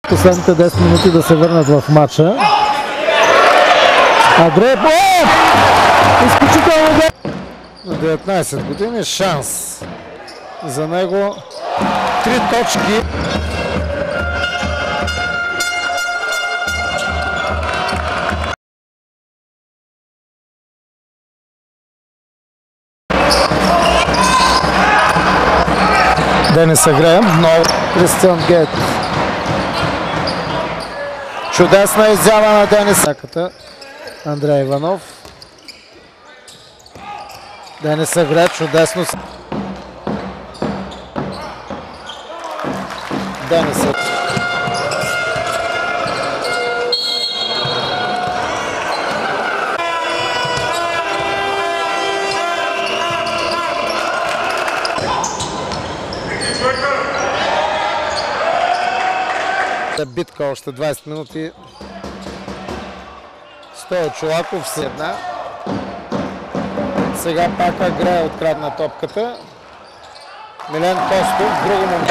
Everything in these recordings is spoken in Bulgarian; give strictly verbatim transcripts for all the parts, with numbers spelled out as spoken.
Последните десет минути да се върнат в матча. Андреев, о! Изключително на деветнайсет години шанс за него. Три точки. Денис Агреем, много Кристиан Гейт. Чудесна изява на Денис. Андрей Иванов. Денис Агре, чудесно. Денис Агре. Битка още двайсет минути. Стоя Чолаков с една. Сега пак Агре открадна топката. Милен Костов, друго момент.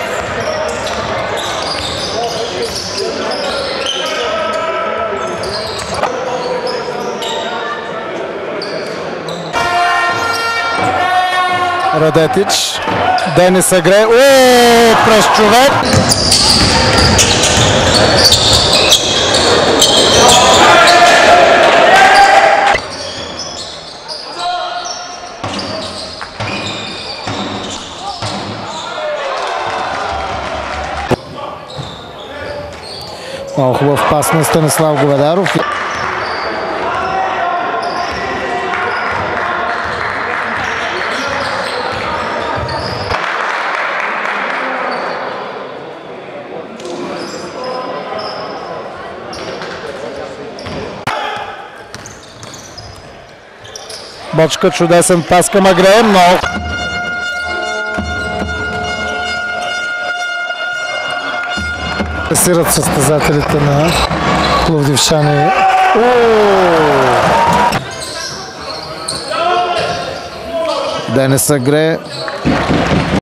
Радетич. Денис Агре. О, през човек. Много хубав пас на Станислав Говедаров. Бочка, чудесен пас към Агре, много. Пресират състезателите на пловдивчани. Денис Агре.